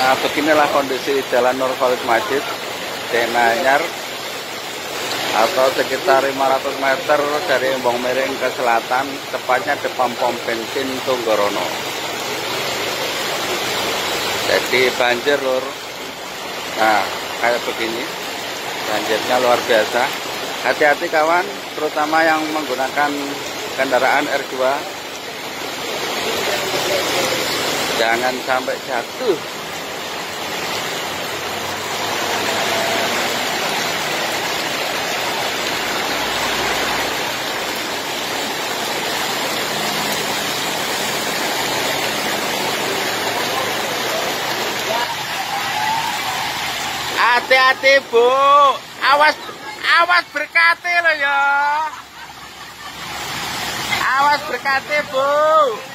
Nah, beginilah kondisi Jalan Nur Khalid Majid, Denanyar, atau sekitar 500 meter dari Embong Miring ke selatan, tepatnya depan pom bensin Tunggorono. Jadi banjir lur. Nah, kayak begini, banjirnya luar biasa. Hati-hati kawan, terutama yang menggunakan kendaraan R2. Jangan sampai jatuh. Hati-hati Bu, awas berkati loh ya. Awas berkati Bu.